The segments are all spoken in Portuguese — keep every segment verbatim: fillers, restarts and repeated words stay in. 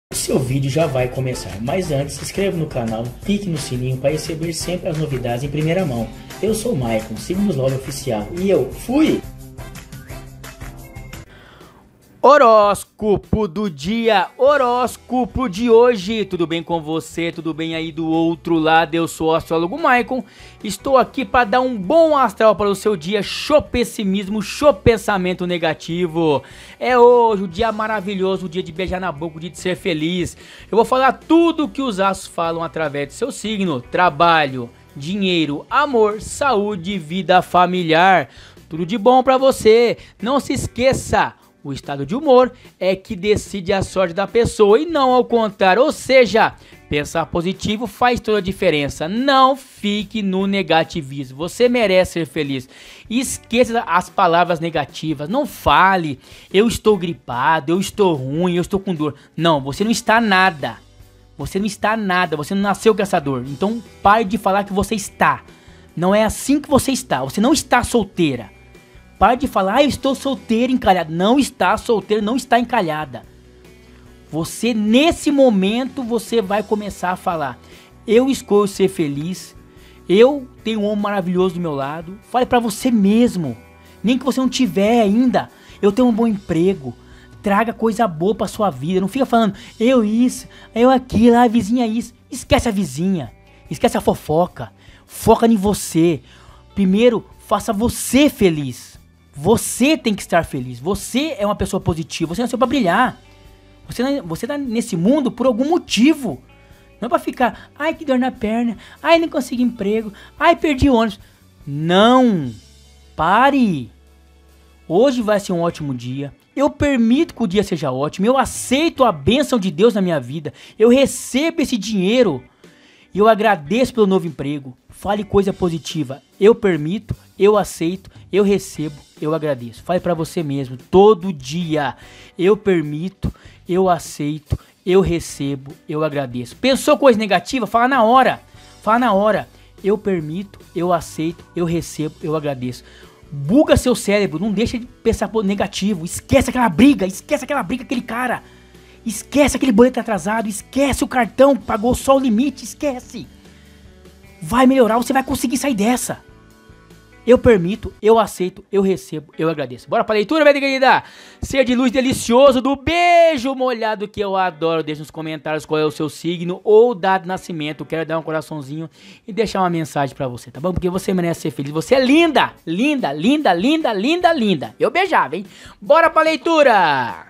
O seu vídeo já vai começar, mas antes se inscreva no canal, clique no sininho para receber sempre as novidades em primeira mão. Eu sou o Maicon, siga-nos logo oficial e eu fui! Horóscopo do dia, horóscopo de hoje, tudo bem com você? Tudo bem aí do outro lado? Eu sou o astrólogo Maicon, estou aqui para dar um bom astral para o seu dia, show pessimismo, show pensamento negativo. É hoje o dia maravilhoso, o dia de beijar na boca, o dia de ser feliz. Eu vou falar tudo o que os astros falam através do seu signo, trabalho, dinheiro, amor, saúde, vida familiar, tudo de bom para você. Não se esqueça, o estado de humor é que decide a sorte da pessoa e não ao contrário, ou seja, pensar positivo faz toda a diferença. Não fique no negativismo, você merece ser feliz. Esqueça as palavras negativas, não fale, eu estou gripado, eu estou ruim, eu estou com dor. Não, você não está nada, você não está nada, você não nasceu com essa dor. Então pare de falar que você está, não é assim que você está, você não está solteira. Para de falar, ah, eu estou solteira, encalhada. Não está solteira, não está encalhada. Você, nesse momento, você vai começar a falar, eu escolho ser feliz, eu tenho um homem maravilhoso do meu lado. Fale para você mesmo, nem que você não tiver ainda, eu tenho um bom emprego. Traga coisa boa para sua vida, não fica falando, eu isso, eu aquilo, a vizinha isso. Esquece a vizinha, esquece a fofoca, foca em você. Primeiro, faça você feliz. Você tem que estar feliz, você é uma pessoa positiva, você nasceu para brilhar. Você, você tá nesse mundo por algum motivo. Não é para ficar, ai que dor na perna, ai não consegui emprego, ai perdi ônibus. Não, pare. Hoje vai ser um ótimo dia, eu permito que o dia seja ótimo, eu aceito a bênção de Deus na minha vida, eu recebo esse dinheiro e eu agradeço pelo novo emprego. Fale coisa positiva, eu permito, eu aceito, eu recebo, eu agradeço. Fale para você mesmo, todo dia, eu permito, eu aceito, eu recebo, eu agradeço. Pensou coisa negativa? Fala na hora, fala na hora, eu permito, eu aceito, eu recebo, eu agradeço. Buga seu cérebro, não deixa de pensar negativo, esquece aquela briga, esquece aquela briga, aquele cara. Esquece aquele boleto atrasado, esquece o cartão, pagou só o limite, esquece. Vai melhorar, você vai conseguir sair dessa. Eu permito, eu aceito, eu recebo, eu agradeço. Bora pra leitura, minha querida? Ser de luz delicioso do beijo molhado que eu adoro. Deixa nos comentários qual é o seu signo ou data de nascimento. Quero dar um coraçãozinho e deixar uma mensagem pra você, tá bom? Porque você merece ser feliz. Você é linda, linda, linda, linda, linda, linda. Eu beijava, hein? Bora pra leitura!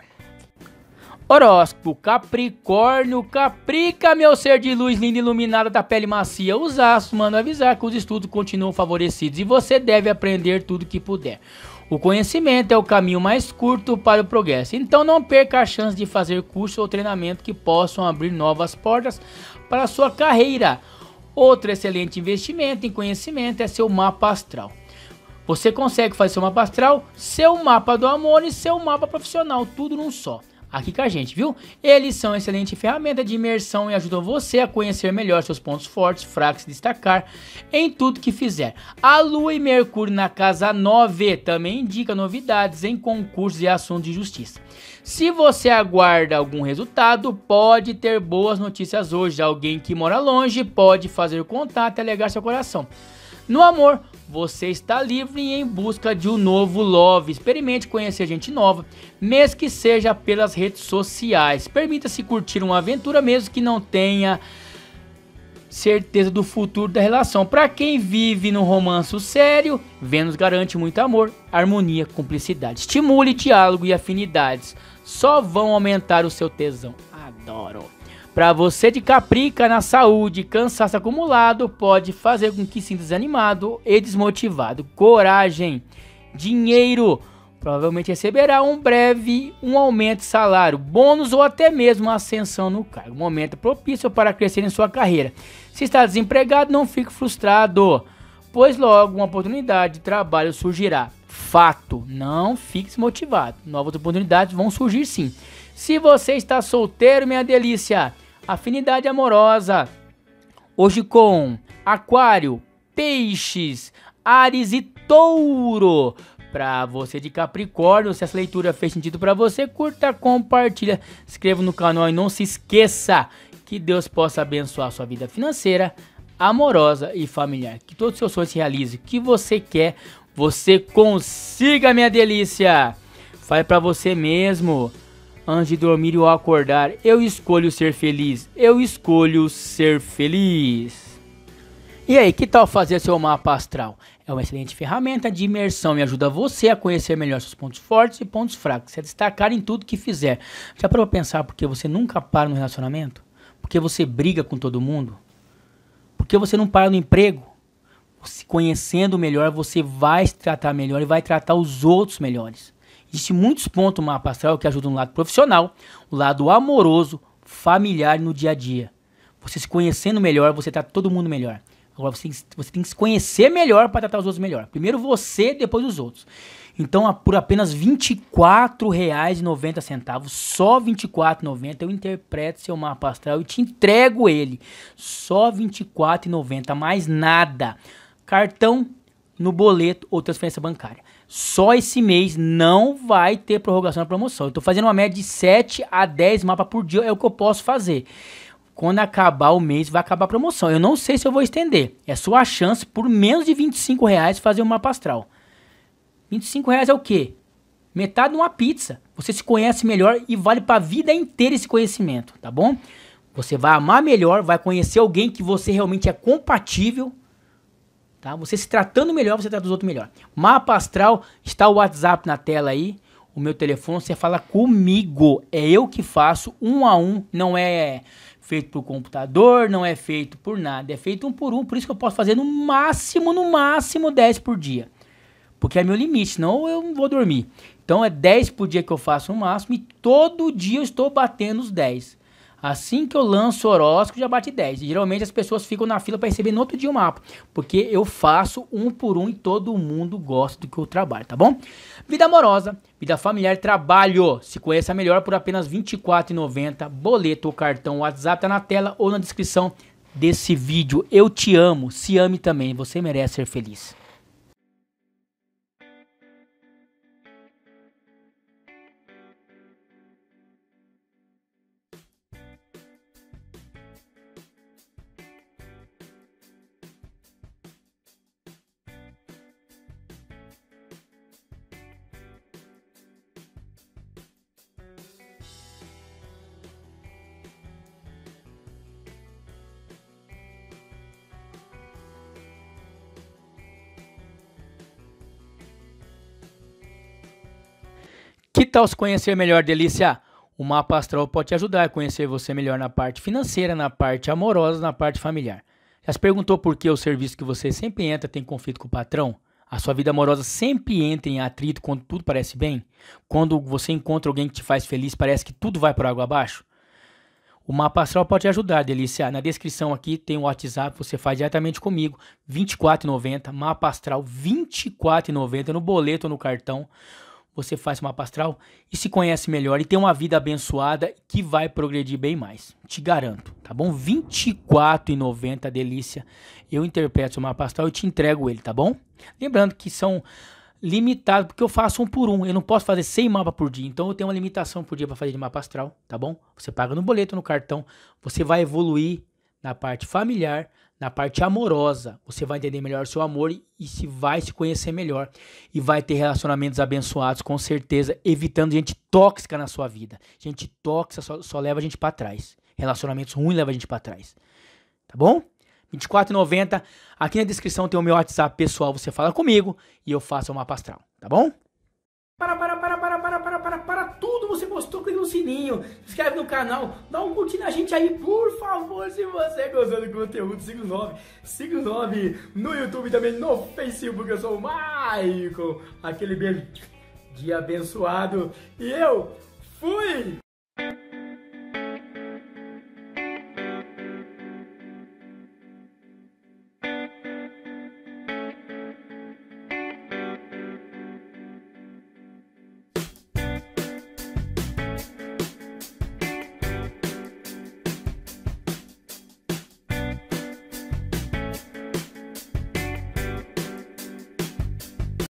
Horóscopo Capricórnio, Caprica, meu ser de luz linda iluminada da pele macia. Os astros mandam avisar que os estudos continuam favorecidos e você deve aprender tudo que puder. O conhecimento é o caminho mais curto para o progresso, então não perca a chance de fazer curso ou treinamento que possam abrir novas portas para a sua carreira. Outro excelente investimento em conhecimento é seu mapa astral. Você consegue fazer seu mapa astral, seu mapa do amor e seu mapa profissional, tudo num só. Aqui com a gente, viu? Eles são excelente ferramenta de imersão e ajudam você a conhecer melhor seus pontos fortes, fracos e destacar em tudo que fizer. A Lua e Mercúrio na casa nove também indica novidades em concursos e assuntos de justiça. Se você aguarda algum resultado, pode ter boas notícias hoje. Alguém que mora longe pode fazer contato e alegar seu coração. No amor, você está livre e em busca de um novo love. Experimente conhecer gente nova, mesmo que seja pelas redes sociais. Permita-se curtir uma aventura mesmo que não tenha certeza do futuro da relação. Para quem vive num romance sério, Vênus garante muito amor, harmonia, cumplicidade. Estimule diálogo e afinidades. Só vão aumentar o seu tesão. Adoro. Para você de Caprica, na saúde, cansaço acumulado pode fazer com que sinta desanimado e desmotivado. Coragem, dinheiro, provavelmente receberá um breve um aumento de salário, bônus ou até mesmo uma ascensão no cargo. Momento propício para crescer em sua carreira. Se está desempregado, não fique frustrado, pois logo uma oportunidade de trabalho surgirá. Fato, não fique desmotivado, novas oportunidades vão surgir sim. Se você está solteiro, minha delícia, afinidade amorosa, hoje com Aquário, Peixes, Áries e Touro, Pra você de Capricórnio, se essa leitura fez sentido pra você, curta, compartilha, se inscreva no canal e não se esqueça que Deus possa abençoar a sua vida financeira, amorosa e familiar. Que todos os seus sonhos se realizem, o que você quer, você consiga, minha delícia. Fale pra você mesmo, antes de dormir ou acordar, eu escolho ser feliz, eu escolho ser feliz. E aí, que tal fazer seu mapa astral? É uma excelente ferramenta de imersão e ajuda você a conhecer melhor seus pontos fortes e pontos fracos, se destacar em tudo que fizer. Já parou pra pensar porque você nunca para no relacionamento? Porque você briga com todo mundo? Porque você não para no emprego? Se conhecendo melhor, você vai se tratar melhor e vai tratar os outros melhores. Existem muitos pontos no mapa astral que ajudam no lado profissional, o lado amoroso, familiar e no dia a dia. Você se conhecendo melhor, você trata todo mundo melhor. Agora você tem, você tem que se conhecer melhor para tratar os outros melhor. Primeiro você, depois os outros. Então, por apenas vinte e quatro reais e noventa centavos, só vinte e quatro reais e noventa centavos, eu interpreto seu mapa astral e te entrego ele. Só vinte e quatro reais e noventa centavos, mais nada. Cartão, no boleto ou transferência bancária. Só esse mês não vai ter prorrogação da promoção. Eu estou fazendo uma média de sete a dez mapas por dia, é o que eu posso fazer. Quando acabar o mês, vai acabar a promoção. Eu não sei se eu vou estender. É sua chance, por menos de vinte e cinco reais, fazer um mapa astral. vinte e cinco reais é o quê? Metade de uma pizza. Você se conhece melhor e vale para a vida inteira esse conhecimento, tá bom? Você vai amar melhor, vai conhecer alguém que você realmente é compatível. Tá? Você se tratando melhor, você trata os outros melhor. Mapa astral, está o WhatsApp na tela aí. O meu telefone, você fala comigo. É eu que faço, um a um, não é feito por computador, não é feito por nada, é feito um por um, por isso que eu posso fazer no máximo, no máximo dez por dia, porque é meu limite, senão eu não vou dormir. Então é dez por dia que eu faço no máximo e todo dia eu estou batendo os dez. Assim que eu lanço o horóscopo, já bate dez. E geralmente as pessoas ficam na fila para receber no outro dia o mapa. Porque eu faço um por um e todo mundo gosta do que eu trabalho, tá bom? Vida amorosa, vida familiar, trabalho. Se conheça melhor por apenas vinte e quatro reais e noventa centavos. Boleto ou cartão, WhatsApp tá na tela ou na descrição desse vídeo. Eu te amo, se ame também. Você merece ser feliz. Que tal se conhecer melhor, delícia? O mapa astral pode te ajudar a conhecer você melhor na parte financeira, na parte amorosa, na parte familiar. Já se perguntou por que o serviço que você sempre entra tem conflito com o patrão? A sua vida amorosa sempre entra em atrito quando tudo parece bem? Quando você encontra alguém que te faz feliz, parece que tudo vai por água abaixo? O mapa astral pode te ajudar, delícia. Na descrição aqui tem o WhatsApp, você faz diretamente comigo, vinte e quatro reais e noventa centavos, mapa astral vinte e quatro reais e noventa centavos, no boleto ou no cartão. Você faz o mapa astral e se conhece melhor e tem uma vida abençoada que vai progredir bem mais. Te garanto, tá bom? vinte e quatro reais e noventa centavos, delícia. Eu interpreto o mapa astral e te entrego ele, tá bom? Lembrando que são limitados, porque eu faço um por um. Eu não posso fazer cem mapas por dia, então eu tenho uma limitação por dia para fazer de mapa astral, tá bom? Você paga no boleto, no cartão. Você vai evoluir na parte familiar, na parte amorosa. Você vai entender melhor o seu amor e, e se vai se conhecer melhor. E vai ter relacionamentos abençoados, com certeza, evitando gente tóxica na sua vida. Gente tóxica só, só leva a gente para trás. Relacionamentos ruins levam a gente para trás. Tá bom? vinte e quatro reais e noventa centavos. Aqui na descrição tem o meu WhatsApp pessoal. Você fala comigo e eu faço o mapa astral. Tá bom? Para, para, para, para, para, para, para, para tudo. Você gostou, clica no sininho, se inscreve no canal, dá um curtir na gente aí, por favor. Se você gostou do conteúdo, siga o nove, siga o nove no YouTube e também no Facebook. Eu sou o Maicon, aquele beijo de abençoado e eu fui!